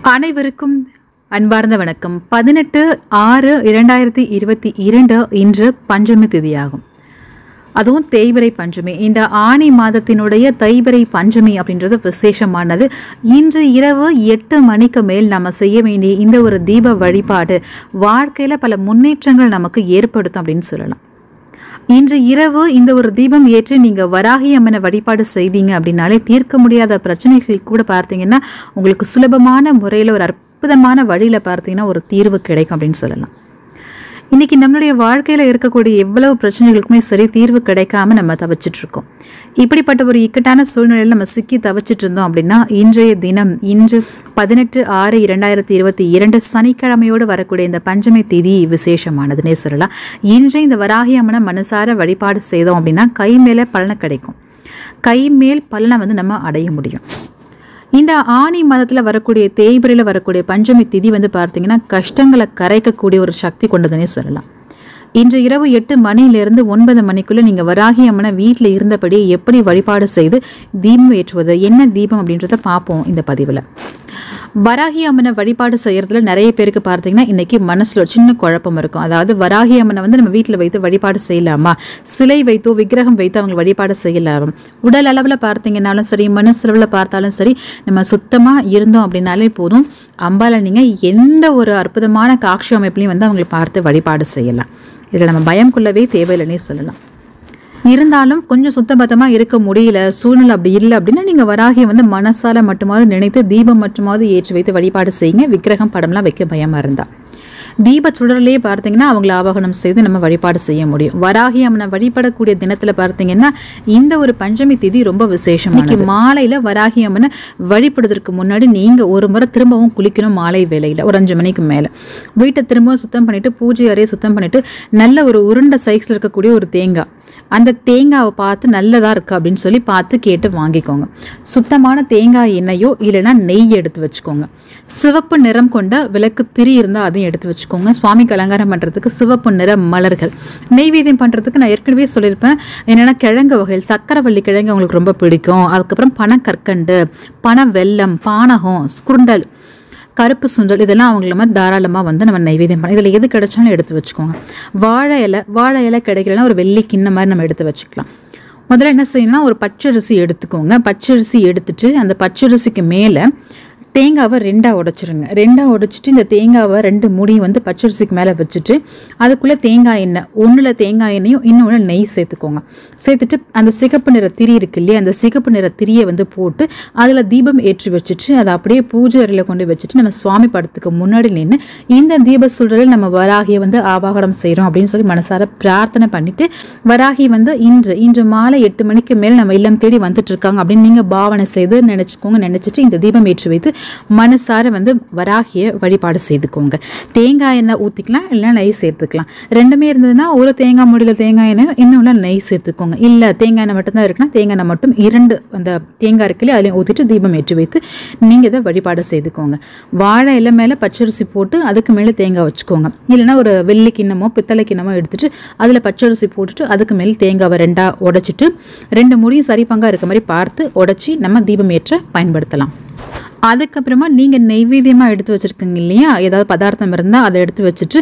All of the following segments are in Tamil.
அனைவருக்கும் அன்பார்ந்த வணக்கம். 18/6/2022 இன்று பஞ்சமி திதியாகும். அதுவும் தேய்பிறை பஞ்சமி. இந்த ஆனி மாதத்தினுடைய தேய்பிறை பஞ்சமி அப்படின்றது விசேஷமானது. இன்று இரவு 8 மணிக்கு மேல் நம்ம செய்ய வேண்டிய இந்த ஒரு தீப வழிபாடு வாழ்க்கையில பல முன்னேற்றங்கள் நமக்கு ஏற்படுத்தும் அப்படின்னு சொல்லலாம். இன்று இரவு இந்த ஒரு தீபம் ஏற்றி நீங்க வராகி அம்மனை வழிபாடு செய்தீங்க அப்படின்னாலே தீர்க்க முடியாத பிரச்சனைகள் கூட பார்த்தீங்கன்னா உங்களுக்கு சுலபமான முறையில் ஒரு அற்புதமான வழியில பார்த்தீங்கன்னா ஒரு தீர்வு கிடைக்கும் அப்படின்னு சொல்லலாம். இன்னைக்கு நம்மளுடைய வாழ்க்கையில இருக்கக்கூடிய எவ்வளவு பிரச்சனைகளுக்குமே சரி தீர்வு கிடைக்காம நம்ம தவிச்சிட்டு இருக்கோம். இப்படிப்பட்ட ஒரு இக்கட்டான சூழ்நிலையில் நம்ம சிக்கி தவிச்சிட்டு இருந்தோம் அப்படின்னா இன்றைய தினம் இன்று 18/6/2022 சனிக்கிழமையோடு வரக்கூடிய இந்த பஞ்சமி திதி விசேஷமானதுன்னே சொல்லலாம். இன்று இந்த வராகி அம்மனை மனசார வழிபாடு செய்தோம் அப்படின்னா கை மேல பலனை கிடைக்கும். கை மேல் பலனை நம்ம அடைய முடியும். இந்த ஆனி மாதத்தில் வரக்கூடிய தேய்பிரையில் வரக்கூடிய பஞ்சமி திதி பார்த்தீங்கன்னா கஷ்டங்களை கரைக்கக்கூடிய ஒரு சக்தி கொண்டதுன்னே சொல்லலாம். இன்று இரவு 8 மணியிலிருந்து 9 மணிக்குள்ளே நீங்கள் வராகி அம்மனை வீட்டில் இருந்தபடி எப்படி வழிபாடு செய்து தீபம் ஏற்றுவது, என்ன தீபம் அப்படின்றத பார்ப்போம் இந்த பதிவில். வராகி அம்மனை வழிபாடு செய்யறதுல நிறைய பேருக்கு பார்த்தீங்கன்னா இன்னைக்கு மனசுல ஒரு சின்ன குழப்பம் இருக்கும். அதாவது வராகி அம்மனை நம்ம வீட்டில் வைத்து வழிபாடு செய்யலாமா, சிலை வைத்தோ விக்கிரகம் வைத்து அவங்க வழிபாடு செய்யலாம். உடல் அளவில் பார்த்தீங்கன்னாலும் சரி, மனசளவில் பார்த்தாலும் சரி, நம்ம சுத்தமாக இருந்தோம் அப்படின்னாலே போதும், அம்பால நீங்கள் எந்த ஒரு அற்புதமான காட்சி அமைப்புலையும் அவங்களை பார்த்து வழிபாடு செய்யலாம். இதில் நம்ம பயம் கொள்ளவே தேவையில்லைன்னே சொல்லலாம். இருந்தாலும் கொஞ்சம் சுத்தபத்தமாக இருக்க முடியல, சூழ்நிலை அப்படி இல்லை அப்படின்னா நீங்கள் வராகியை மனசால மட்டுமாவது நினைத்து தீபம் மட்டுமாவது ஏற்றி வைத்து வழிபாடு செய்யுங்க. விக்கிரகம் படம்லாம் வைக்க பயமாக இருந்தால் தீப சுடர்லேயே பார்த்தீங்கன்னா அவங்களை ஆவாகனம் செய்து நம்ம வழிபாடு செய்ய முடியும். வராகி அம்மனை வழிபடக்கூடிய தினத்தில் பார்த்தீங்கன்னா இந்த ஒரு பஞ்சமி திதி ரொம்ப விசேஷம். இன்னைக்கு மாலையில் வராகி அம்மனை வழிபடுறதுக்கு முன்னாடி நீங்கள் ஒரு முறை திரும்பவும் குளிக்கணும். மாலை வேலையில் ஒரு 5 மணிக்கு மேலே வீட்டை திரும்பவும் சுத்தம் பண்ணிவிட்டு பூஜை அறையை சுத்தம் பண்ணிவிட்டு நல்ல ஒரு உருண்டை சைஸில் இருக்கக்கூடிய ஒரு தேங்காய், அந்த தேங்காவை பார்த்து நல்லதாக இருக்குது அப்படின்னு சொல்லி பார்த்து கேட்டு வாங்கிக்கோங்க. சுத்தமான தேங்காய் எண்ணெயோ இல்லைன்னா நெய் எடுத்து வச்சுக்கோங்க. சிவப்பு நிறம் கொண்ட விளக்கு திரி இருந்தால் அதையும் எடுத்து வச்சுக்கோங்க. சுவாமிக்கு அலங்காரம் பண்ணுறதுக்கு சிவப்பு நிற மலர்கள், நெய்வேத்தியம் பண்ணுறதுக்கு நான் ஏற்கனவே சொல்லியிருப்பேன் என்னென்னா கிழங்கு வகைகள், சக்கரவள்ளி கிழங்கு அவங்களுக்கு ரொம்ப பிடிக்கும். அதுக்கப்புறம் பனக்கற்கண்டு, பனை வெல்லம், பானகம், சுருண்டல், கருப்பு சுண்டல், இதெல்லாம் அவங்கள தாராளமாக நம்ம நைவேத்தியம் பண்ண. இதில் எது கிடைச்சாலும் எடுத்து வச்சுக்கோங்க. வாழை இலை கிடைக்கலன்னா ஒரு வெள்ளி கிண்ண மாதிரி நம்ம எடுத்து வச்சுக்கலாம். முதல்ல என்ன செய்யணும்னா ஒரு பச்சரிசி எடுத்துக்கோங்க. பச்சரிசி எடுத்துட்டு அந்த பச்சரிசிக்கு மேலே தேங்காவை 2ஆக உடைச்சிருங்க. 2ஆக உடைச்சிட்டு இந்த தேங்காவை 2 மூடி பச்சரிசிக்கு மேலே வச்சுட்டு அதுக்குள்ளே தேங்காய் எண்ணெய், ஒன்றில் தேங்காய் எண்ணெயும் இன்னொன்று நெய் சேர்த்துக்கோங்க. சேர்த்துட்டு அந்த சிகப்பு நிற திரி இருக்கு இல்லையா, அந்த சிகப்பு நிற திரியை போட்டு அதில் தீபம் ஏற்றி வச்சுட்டு அதை அப்படியே பூஜை அறையில் கொண்டு வச்சுட்டு நம்ம சுவாமி படத்துக்கு முன்னாடி நின்று இந்த தீப சூழலில் நம்ம வராகியை ஆவாகனம் செய்கிறோம் அப்படின்னு சொல்லி மனசார பிரார்த்தனை பண்ணிட்டு வராகி இன்று மாலை 8 மணிக்கு மேல் நம்ம இல்லம் தேடி வந்துட்டு இருக்காங்க அப்படின்னு நீங்கள் பாவனை செய்து நினைச்சுக்கோங்க. நினைச்சிட்டு இந்த தீபம் ஏற்றி வைத்து மனசார வராகிய வழிபாடு செய்துக்கோங்க. தேங்காய் எண்ணெய் ஊற்றிக்கலாம், இல்லைன்னா நெய் சேர்த்துக்கலாம். ரெண்டுமே இருந்ததுன்னா ஒரு தேங்காய் முடியல தேங்காய் எண்ணெய், இன்னொன்று நெய் சேர்த்துக்கோங்க. இல்லை தேங்காய் எண்ணெய் மட்டும்தான் இருக்குன்னா தேங்காய் எண்ணெய் மட்டும் 2 அந்த தேங்காய் இருக்குல்லையே அதிலையும் ஊற்றிட்டு தீபம் ஏற்றி வைத்து நீங்கள் இதை வழிபாடு செய்துக்கோங்க. வாழை இலை மேலே பச்சரிசி போட்டு அதுக்கு மேலே தேங்காய் வச்சுக்கோங்க. இல்லைன்னா ஒரு வெள்ளி கிண்ணமோ பித்தளை கிண்ணமோ எடுத்துட்டு அதில் பச்சரிசி போட்டுட்டு அதுக்கு மேலே தேங்காவை 2ஆக உடைச்சிட்டு 2 மூடியும் சரி பங்காக இருக்க மாதிரி பார்த்து உடைச்சி நம்ம தீபம் ஏற்ற பயன்படுத்தலாம். அதுக்கப்புறமா நீங்கள் நெய்வேத்தியமாக எடுத்து வச்சுருக்கீங்க இல்லையா, ஏதாவது பதார்த்தம் இருந்தால் அதை எடுத்து வச்சுட்டு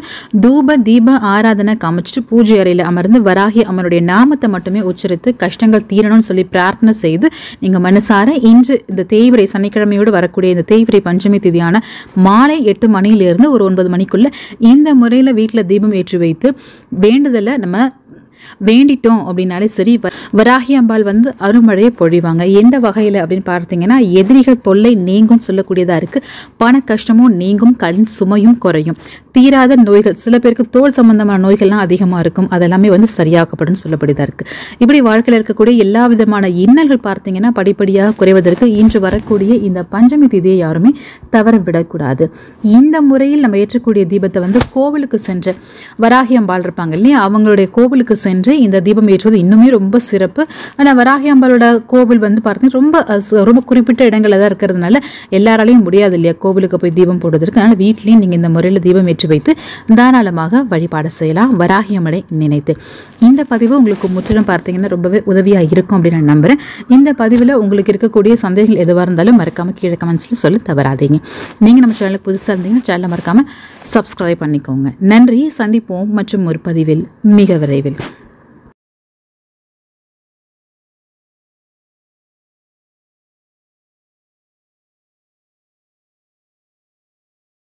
தீப ஆராதனை காமிச்சிட்டு பூஜை அறையில் அமர்ந்து வராகி அம்மனுடைய நாமத்தை மட்டுமே உச்சரித்து கஷ்டங்கள் தீரணும்னு சொல்லி பிரார்த்தனை செய்து நீங்கள் மனசார இன்று இந்த தேய்பிறை சனிக்கிழமையோடு வரக்கூடிய இந்த தேய்பிறை பஞ்சமி திதியான மாலை 8 மணியிலிருந்து ஒரு 9 மணிக்குள்ளே இந்த முறையில் வீட்டில் தீபம் ஏற்றி வைத்து வேண்டுதலை நம்ம வேண்டிட்டோம் அப்படின்னாலே சரி, வராகி அம்பாள் அருள்மழையை பொழிவாங்க. எந்த வகையில் அப்படின்னு பார்த்தீங்கன்னா எதிரிகள் தொல்லை நீங்கும் சொல்லக்கூடியதாக இருக்குது. பண கஷ்டமும் நீங்கும், கடன் சுமையும் குறையும், தீராத நோய்கள், சில பேருக்கு தோல் சம்பந்தமான நோய்கள்லாம் அதிகமாக இருக்கும், அதெல்லாமே சரியாக்கப்படும் சொல்லக்கூடியதாக இருக்குது. இப்படி வாழ்க்கையில் இருக்கக்கூடிய எல்லா விதமான இன்னல்கள் பார்த்தீங்கன்னா படிப்படியாக குறைவதற்கு இன்று வரக்கூடிய இந்த பஞ்சமி திதியை யாருமே தவற விடக்கூடாது. இந்த முறையில் நம்ம ஏற்றக்கூடிய தீபத்தை கோவிலுக்கு சென்று வராகி அம்பாள் இருப்பாங்க இல்லையா, அவங்களுடைய கோவிலுக்கு சென்று இந்த தீபம் ஏற்றுவது இன்னுமே ரொம்ப சிறப்பு. ஆனால் வராகி அம்பாளோட கோவில் வந்து பார்த்தீங்கன்னா ரொம்ப குறிப்பிட்ட இடங்களில் தான் இருக்கிறதுனால எல்லாராலையும் முடியாது இல்லையா கோவிலுக்கு போய் தீபம் போடுவதற்கு. அதனால் வீட்லேயும் நீங்கள் இந்த முறையில் தீபம் ஏற்றி வைத்து தாராளமாக வழிபாடு செய்யலாம் வராகி அம்மனை நினைத்து. இந்த பதிவு உங்களுக்கு முற்றிலும் பார்த்தீங்கன்னா ரொம்பவே உதவியாக இருக்கும் அப்படின்னு நான் நம்புகிறேன். இந்த பதிவில் உங்களுக்கு இருக்கக்கூடிய சந்தேகங்கள் எதுவாக இருந்தாலும் மறக்காமல் கீழே கமெண்ட்ஸில் சொல்ல தவறாதீங்க. நீங்கள் நம்ம சேனலுக்கு புதுசாக இருந்தீங்கன்னா சேனலை மறக்காமல் சப்ஸ்கிரைப் பண்ணிக்கோங்க. நன்றி. சந்திப்போம் மற்றும் ஒரு பதிவில் மிக விரைவில்.